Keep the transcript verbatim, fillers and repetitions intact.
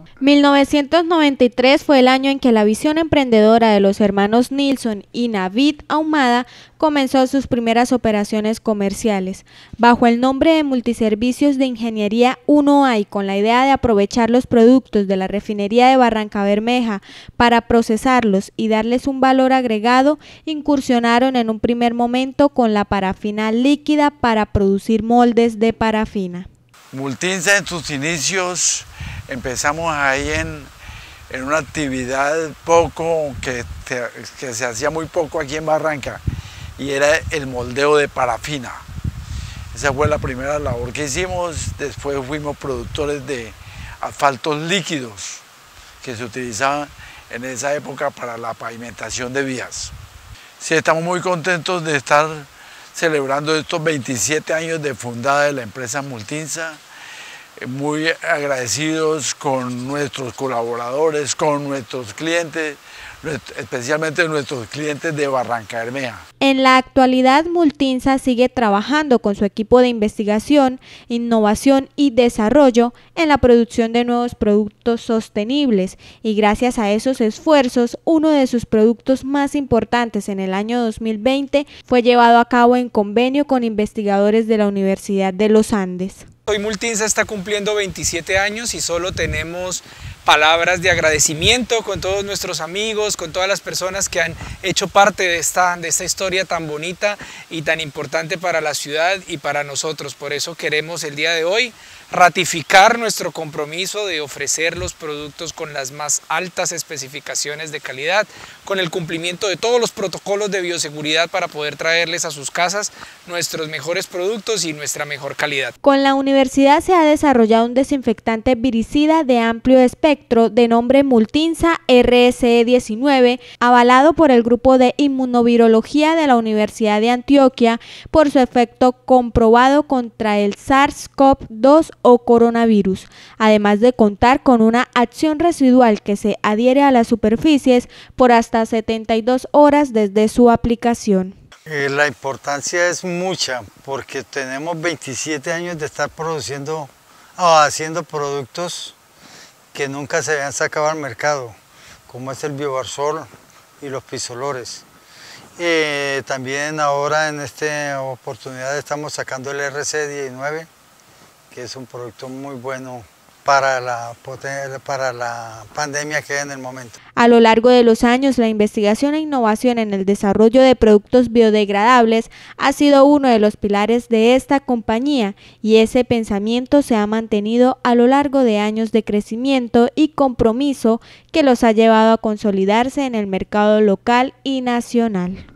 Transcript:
mil novecientos noventa y tres fue el año en que la visión emprendedora de los hermanos Nilsson y Navid Ahumada comenzó sus primeras operaciones comerciales. Bajo el nombre de Multiservicios de Ingeniería uno A y con la idea de aprovechar los productos de la refinería de Barrancabermeja para procesarlos y darles un valor agregado, incursionaron en un primer momento con la parafina líquida para producir moldes de parafina. Multinsa en sus inicios empezamos ahí en, en una actividad poco que, que se hacía muy poco aquí en Barranca, y era el moldeo de parafina. Esa fue la primera labor que hicimos. Después fuimos productores de asfaltos líquidos que se utilizaban en esa época para la pavimentación de vías. Sí, estamos muy contentos de estar celebrando estos veintisiete años de fundada de la empresa Multinsa, muy agradecidos con nuestros colaboradores, con nuestros clientes, especialmente nuestros clientes de Barrancabermeja. En la actualidad, Multinsa sigue trabajando con su equipo de investigación, innovación y desarrollo en la producción de nuevos productos sostenibles, y gracias a esos esfuerzos, uno de sus productos más importantes en el año dos mil veinte fue llevado a cabo en convenio con investigadores de la Universidad de los Andes. Hoy Multinsa está cumpliendo veintisiete años y solo tenemos palabras de agradecimiento con todos nuestros amigos, con todas las personas que han hecho parte de esta, de esta historia tan bonita y tan importante para la ciudad y para nosotros. Por eso queremos el día de hoy ratificar nuestro compromiso de ofrecer los productos con las más altas especificaciones de calidad, con el cumplimiento de todos los protocolos de bioseguridad para poder traerles a sus casas nuestros mejores productos y nuestra mejor calidad. Con la universidad se ha desarrollado un desinfectante viricida de amplio espectro de nombre Multinsa R S E diecinueve, avalado por el grupo de inmunovirología de la Universidad de Antioquia por su efecto comprobado contra el SARS CoV dos o coronavirus, además de contar con una acción residual que se adhiere a las superficies por hasta setenta y dos horas desde su aplicación. Eh, la importancia es mucha porque tenemos veintisiete años de estar produciendo o haciendo productos que nunca se habían sacado al mercado, como es el Biobarsol y los pisolores. Eh, también ahora en esta oportunidad estamos sacando el R S E diecinueve, que es un producto muy bueno para la, para la pandemia que hay en el momento. A lo largo de los años, la investigación e innovación en el desarrollo de productos biodegradables ha sido uno de los pilares de esta compañía, y ese pensamiento se ha mantenido a lo largo de años de crecimiento y compromiso que los ha llevado a consolidarse en el mercado local y nacional.